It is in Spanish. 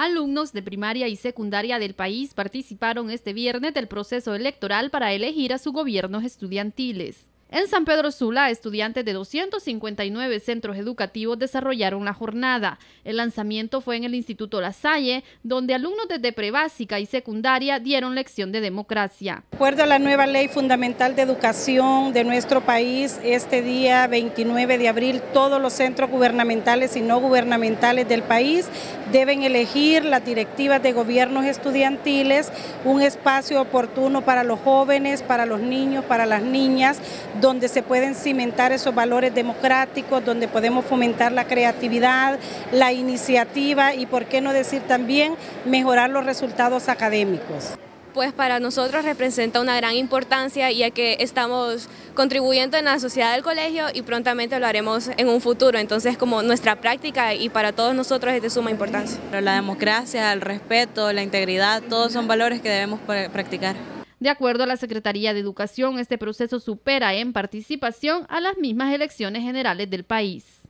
Alumnos de primaria y secundaria del país participaron este viernes del proceso electoral para elegir a sus gobiernos estudiantiles. En San Pedro Sula, estudiantes de 259 centros educativos desarrollaron la jornada. El lanzamiento fue en el Instituto La Salle, donde alumnos desde prebásica y secundaria dieron lección de democracia. De acuerdo a la nueva Ley Fundamental de Educación de nuestro país, este día 29 de abril, todos los centros gubernamentales y no gubernamentales del país deben elegir las directivas de gobiernos estudiantiles, un espacio oportuno para los jóvenes, para los niños, para las niñas, donde se pueden cimentar esos valores democráticos, donde podemos fomentar la creatividad, la iniciativa y, por qué no decir también, mejorar los resultados académicos. Pues para nosotros representa una gran importancia, ya que estamos contribuyendo en la sociedad del colegio y prontamente lo haremos en un futuro. Entonces, como nuestra práctica y para todos nosotros es de suma importancia. La democracia, el respeto, la integridad, todos son valores que debemos practicar. De acuerdo a la Secretaría de Educación, este proceso supera en participación a las mismas elecciones generales del país.